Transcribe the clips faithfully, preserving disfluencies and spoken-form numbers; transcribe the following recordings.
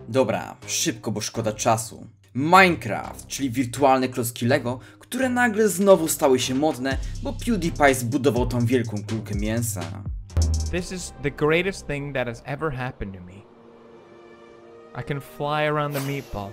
Dobra, szybko, bo szkoda czasu. Minecraft, czyli wirtualne klocki Lego, które nagle znowu stały się modne, bo PewDiePie zbudował tą wielką kulkę mięsa. This is the greatest thing that has ever happened to me. I can fly around the meatball.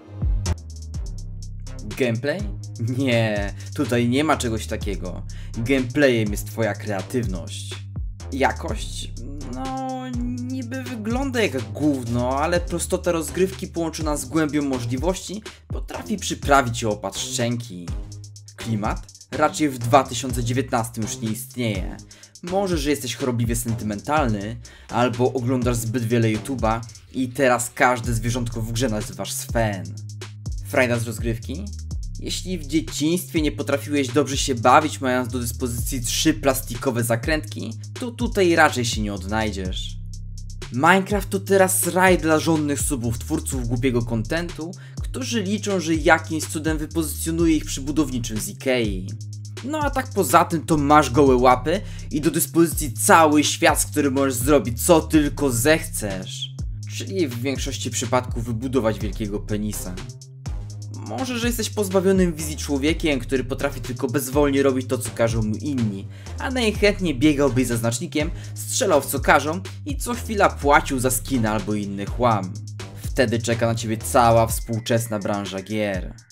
Gameplay? Nie, tutaj nie ma czegoś takiego. Gameplayem jest twoja kreatywność. Jakość? No, niby wygląda jak gówno, ale prostota rozgrywki połączona z głębią możliwości potrafi przyprawić o opad szczęki. Klimat? Raczej w dwa tysiące dziewiętnastym już nie istnieje. Może, że jesteś chorobliwie sentymentalny, albo oglądasz zbyt wiele YouTube'a i teraz każde zwierzątko w grze nazywasz swem. Frajda z rozgrywki? Jeśli w dzieciństwie nie potrafiłeś dobrze się bawić, mając do dyspozycji trzy plastikowe zakrętki, to tutaj raczej się nie odnajdziesz. Minecraft to teraz raj dla żądnych subów twórców głupiego kontentu, którzy liczą, że jakimś cudem wypozycjonuje ich przy budowniczym z Ikei. No a tak poza tym to masz gołe łapy i do dyspozycji cały świat, z którym możesz zrobić co tylko zechcesz. Czyli w większości przypadków wybudować wielkiego penisa. Może, że jesteś pozbawionym wizji człowiekiem, który potrafi tylko bezwolnie robić to, co każą mu inni, a najchętniej biegałbyś za znacznikiem, strzelał w co każą i co chwila płacił za skin albo inny chłam. Wtedy czeka na ciebie cała współczesna branża gier.